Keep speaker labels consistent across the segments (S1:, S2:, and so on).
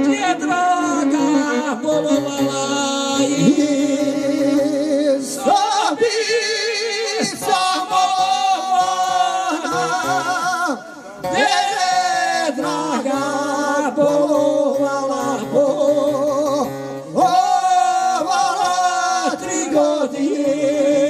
S1: je draga bolovala i
S2: Sabi samo ona,
S1: gdje je draga bolovala, bolovala 3 godine.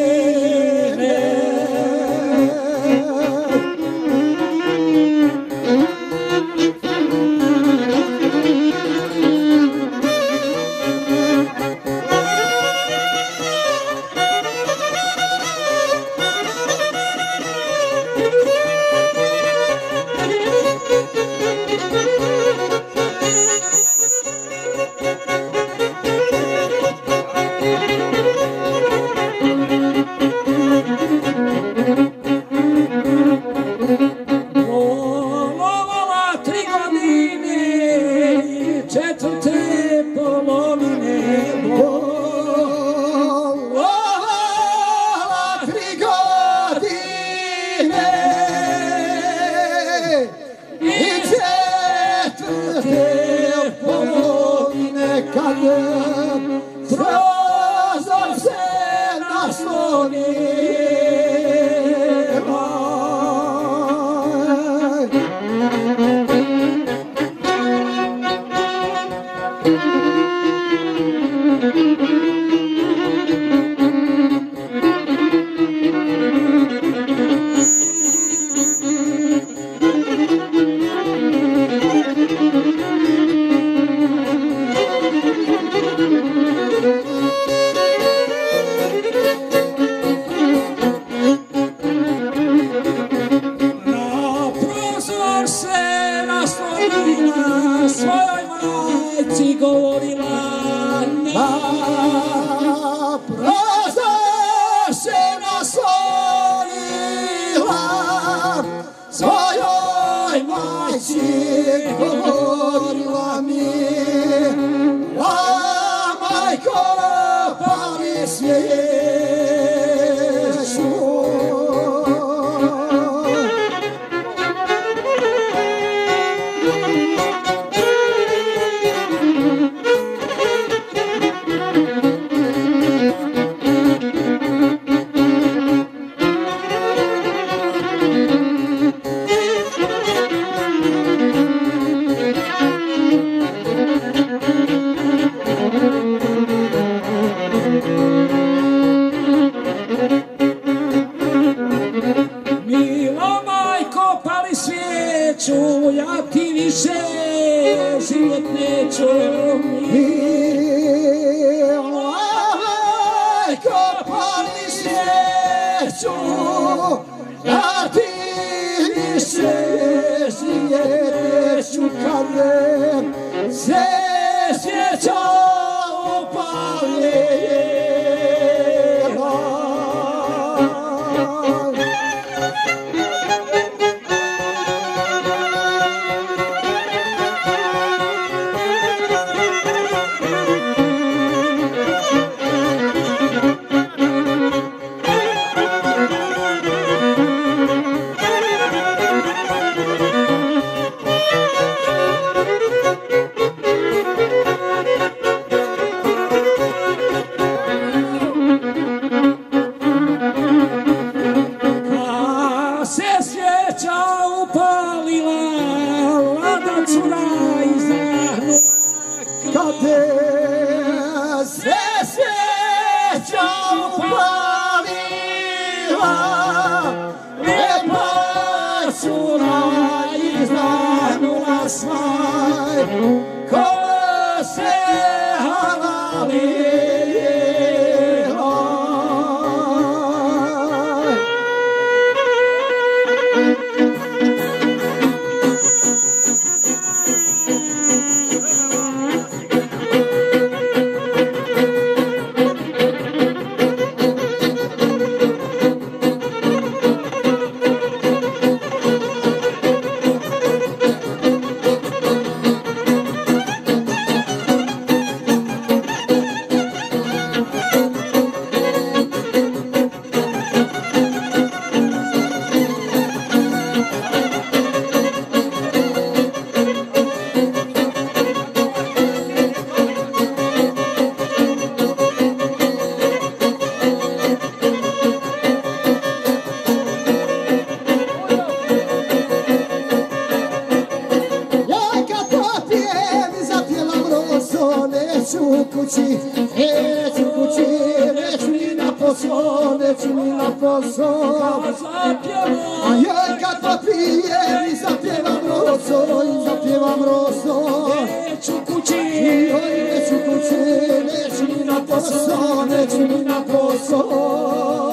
S2: Prozor se naslonila.
S1: Svojoj majci govorila
S2: na prozor se naslonila, svojoj majci govorila mi, a majko pali svijeću.
S1: Mila majko, pali svijeću, ja ti više život neću.
S2: Mila majko, pali svijeću, ja ti više život neću, kad se svijeća upali. Kada se svijeća upalila, lepa cura izdahnula svaj, ko se havalila. zapijem i zapjevam rozo, neću kući, neću ni na posao, neću ni na posao. A joj kad popijem i zapjevam rozo,
S1: neću kući,
S2: neću ni na posao, neću ni na posao.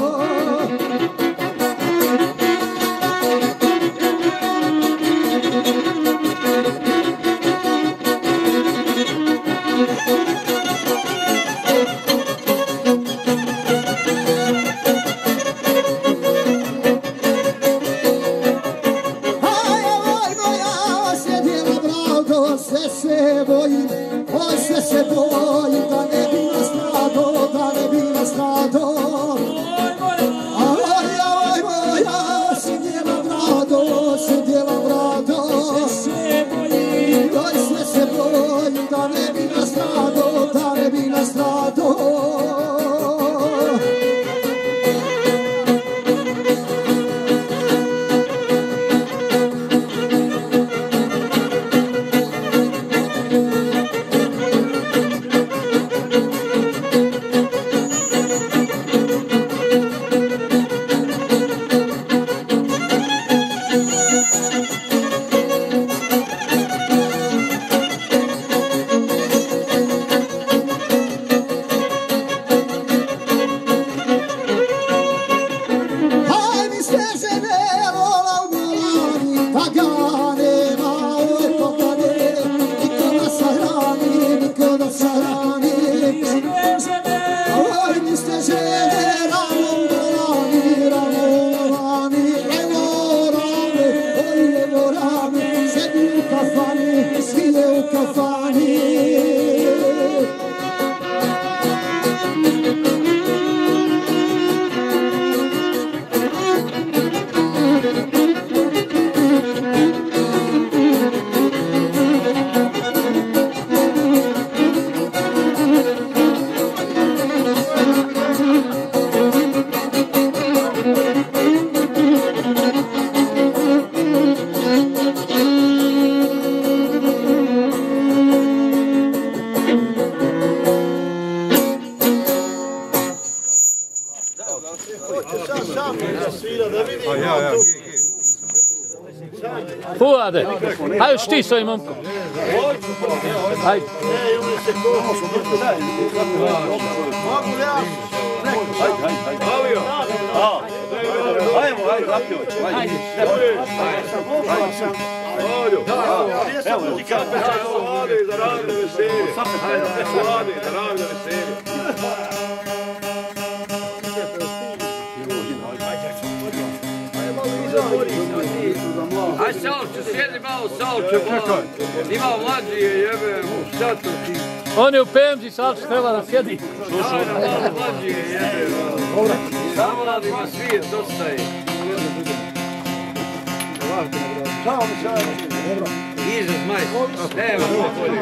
S3: Fuade, hajde ti s ovim momkom. Hajde.
S4: Ajmo, zapjevač. Evo, ti kako vlade za ravne veselje. Vlade za ravne veselje.
S5: Aj Salče, sjedi malo Salče, ima mlađi je jebe u šatu.
S3: On je u PMG, Salče treba da sjedi.
S5: Ajde, malo mlađi je jebe. Zamladima svijet ostaje. Izaz majs, nema se bolje.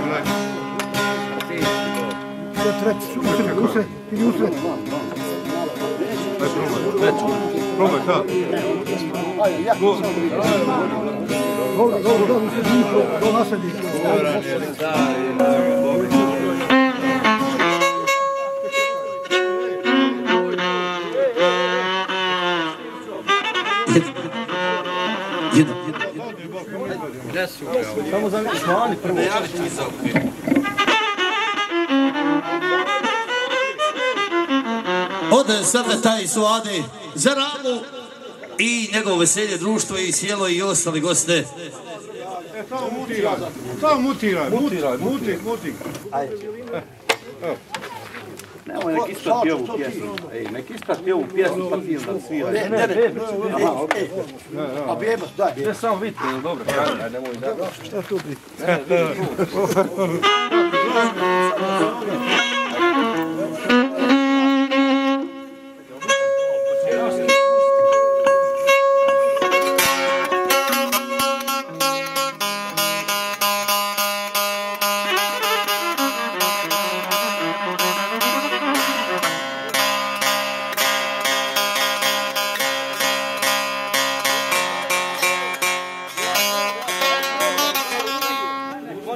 S4: Probaj, šta? Dobro, nasedi.
S5: Samo za smani prvo.
S6: Ode srne taj Suade za Ramu i njegovo veselje društvo i sjelo i ostali goste.
S4: Samo mutiraj.
S5: Nemoj, nek isprat pjevu pjesmu. Nek isprat pjevu pjesmu pa ti da svira.
S2: A bjebac, daj.
S5: Ne samo vidite, dobro. Nemoj da.
S2: Šta tu biti?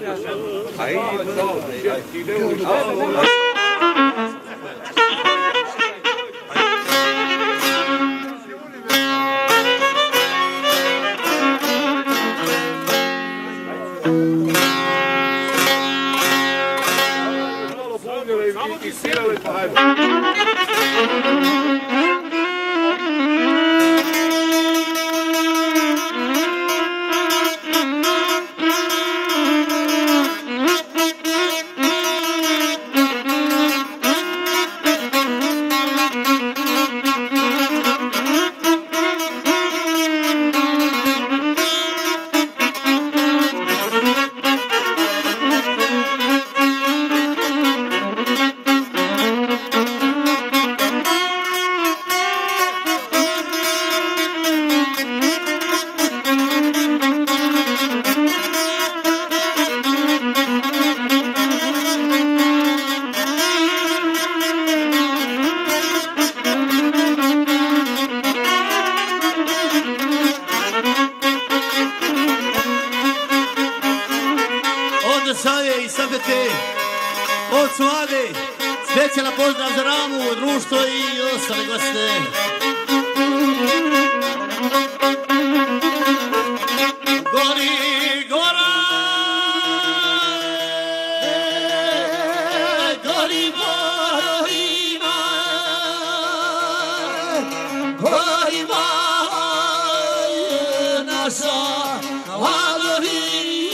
S6: Saje i Sabete, od Suade, specijalan pozdrav za Ramu, društvo i ostale goste. Gori gora, gori borina, gori je naša vladovina.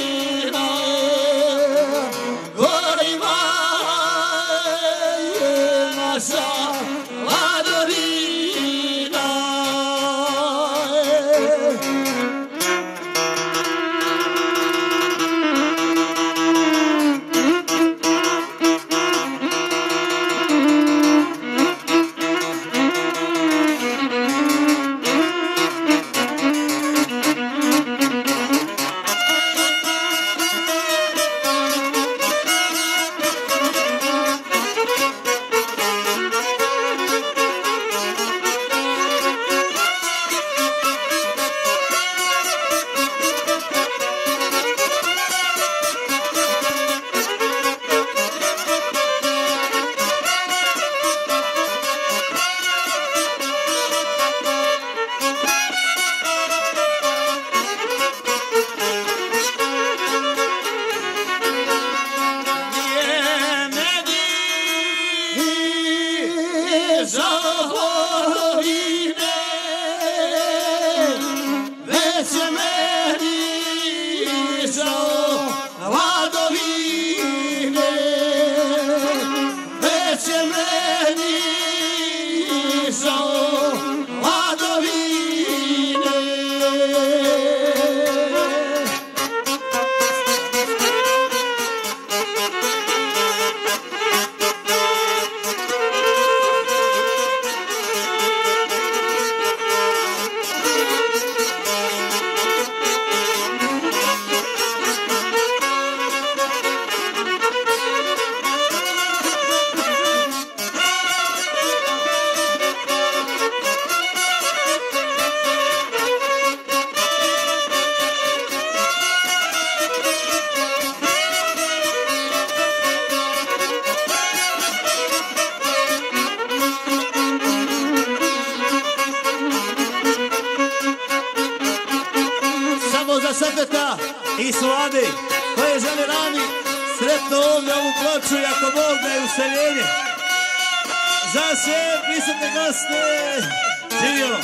S6: Sabeta i Suade, koje žele Rami sretno ovdje ovu ploču i ako Bog da je useljenje. Za sve prisutne goste, živjelo!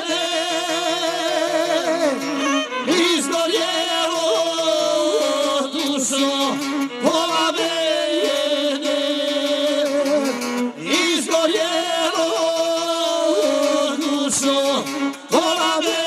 S6: izgorjelo dušo, pola mene, izgorjelo dušo, pola mene.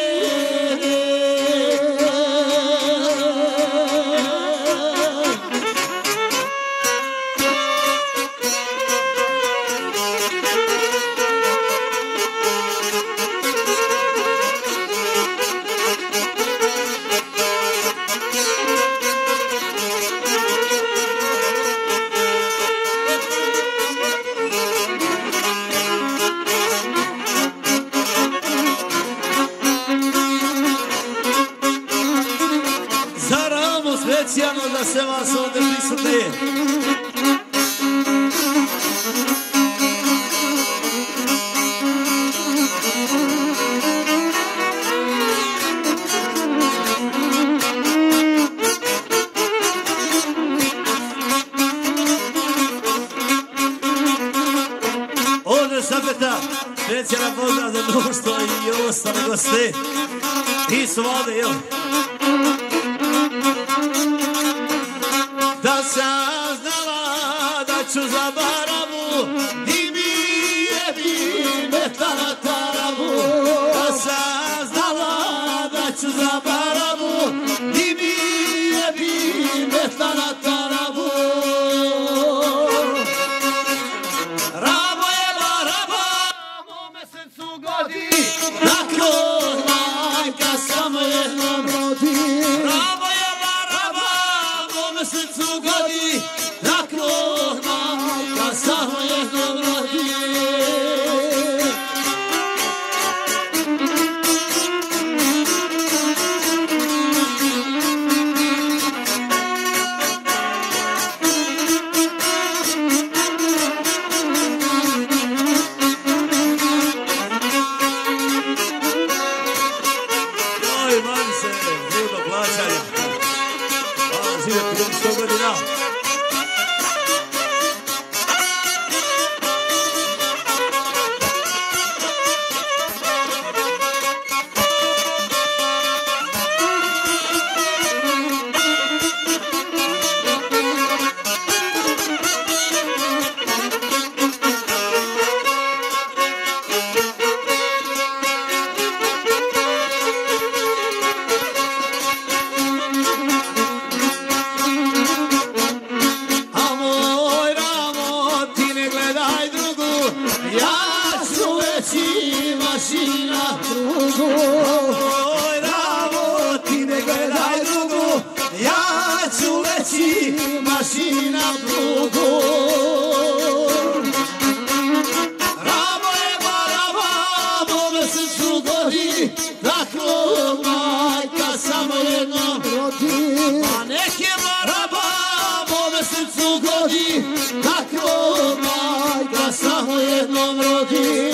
S6: Specijalno za sve vas ovdje prisutni. Ovdje Šapeta, specijalan pozdrav za društvo i ostale goste. I su ovdje, jel? Da sam znala da ću za barabu i mi je bi metala tarabu. Da sam znala da ću za barabu i mi je bi metala tarabu. Rabo je baraba, u mesecu godi, dakle majka samo jednom rodi. Rabo je baraba, u mesecu godi, dakle majka samo jednom rodi. Mašina prugu. Rabo je baraba, u mesecu godi, tako majka samo jednom rodi. A nek je baraba, u mesecu godi, tako majka samo jednom rodi.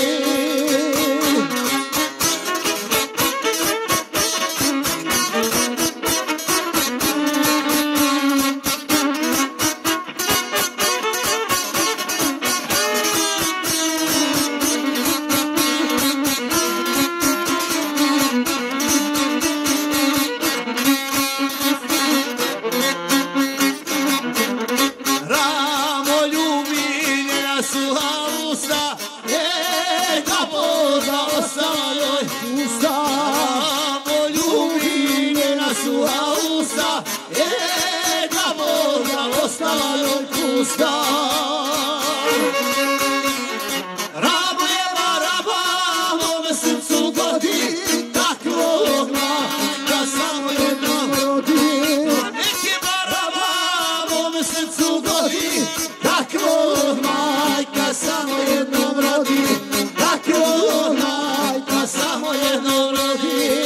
S6: Rabo je baraba, u mesecu godi, tako majka samo jednom rodi. Nek je baraba, u mesecu godi, tako majka samo jednom rodi. Tako majka samo jednom rodi.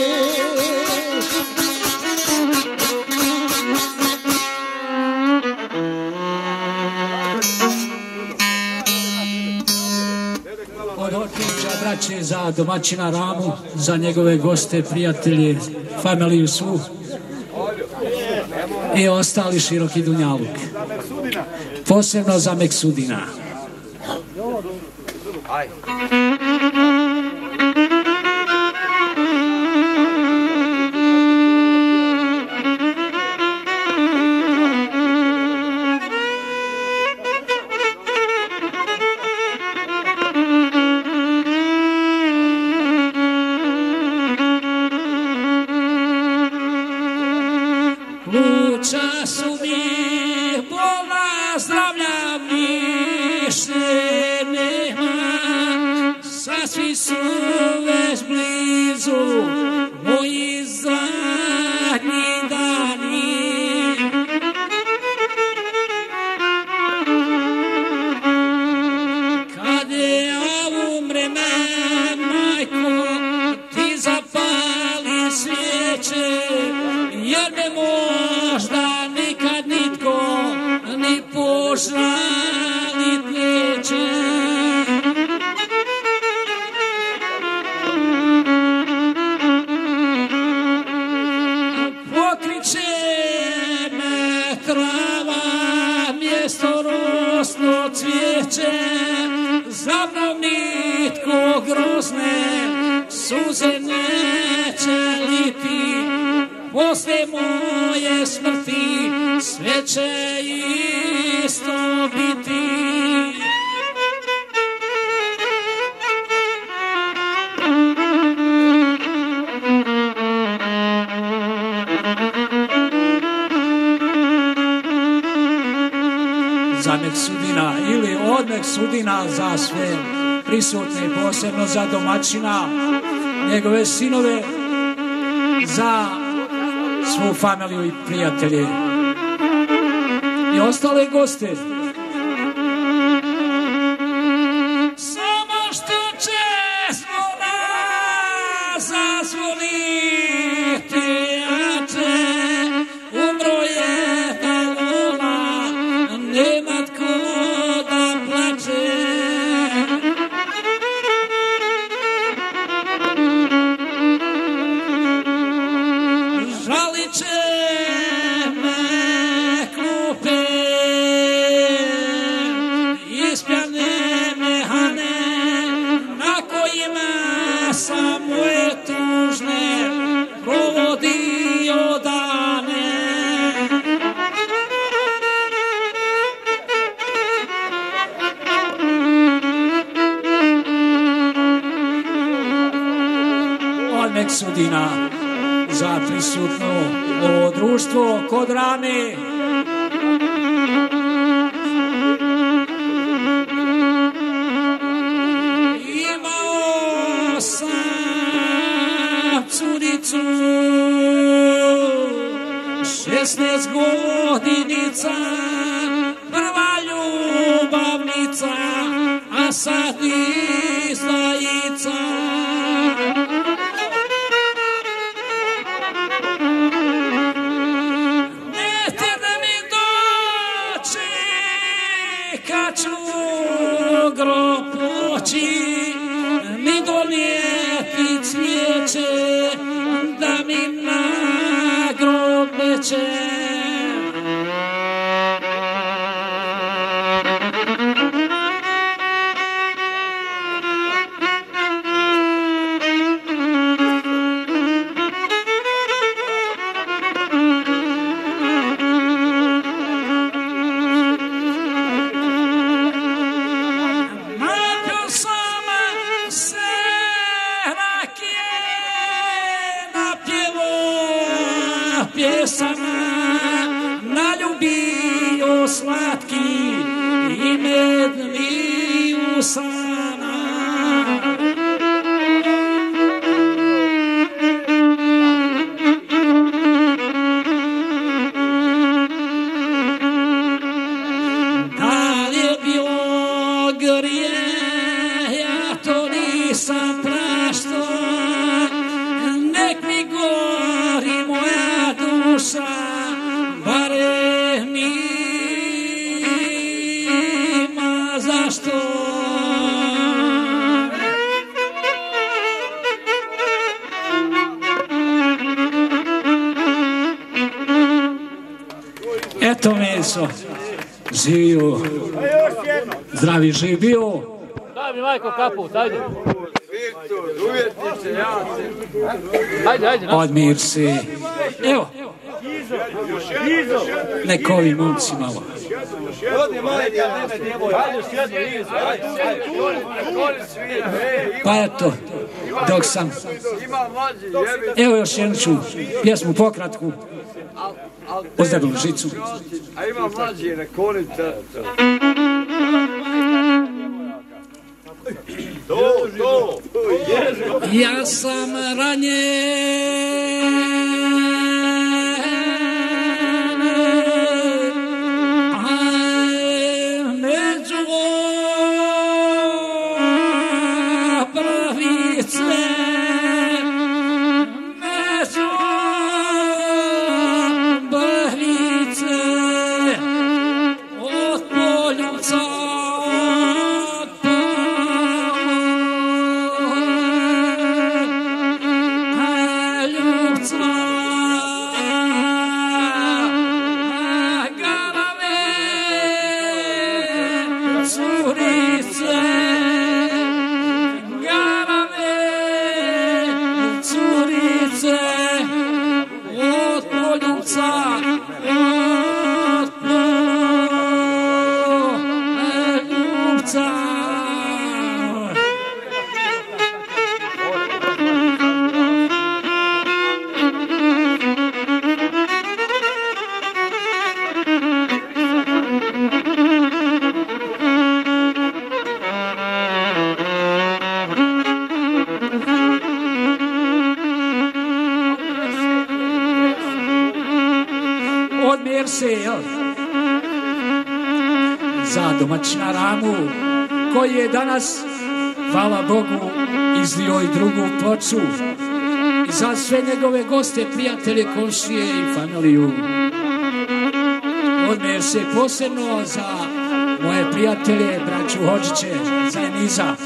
S1: Od Orkića braće za domaćina Ramu, za njegove goste, prijatelje, familiju svu i ostali široki dunjaluk. Posebno za Meksudina. već blizu moji zadnji dani. Kad ja umrem, majko, ti zapali svijeće, jer me možda nikad nitko ni požalit neće. Pokriće me trava, mjesto rosno cvijeće, za mnom nitko grozne suze neće liti. Posle moje smrti sve će isto biti. Za nek sudina ili od nek sudina za sve prisutne, posebno za domaćina, njegove sinove, za svu familiju i prijatelje i ostale goste. Samo što će zvona zazvoniti, jače, umro je Lola, nema tko da plače. Žalit će me klupe, ispjane mehane, na kojima sam moje tužne provodio dane. Od nek sudina za prisutno ovo društvo kod rane. Imao sam curicu 16 godinica, prva ljubavnica, a sad izdajica. Kad ću grob poći, mi donijeti cvijeće, da mi na grob neće. Pjesama naljubio slatki i med mi usana. Da li je bio grijeh, ja to nisam prašto, nek mi gori moja duša, barem ima zašto. Eto meso, živio, zdravi živ bio.
S3: Daj mi majko kaput, ajde.
S5: Viktor, uvjetnice, ja se.
S3: Ajde.
S1: Odmir se. Evo. Nek ovi momci malo. Pa eto, dok sam... Evo još jednu ću pjesmu pokratku. Pozdravim žicu.
S5: A ima mlađi, rekolite.
S4: To,
S1: Ja sam ranjen, među pravice, među bahnice, od Poljubca. Odmjer se, jel? Za domaćina Ramu, koji je danas, hvala Bogu, izlio i drugu ploču. I za sve njegove goste, prijatelje, komšije i familiju. Odmjer se posebno za moje prijatelje, braću Hodžiće, za Eniza.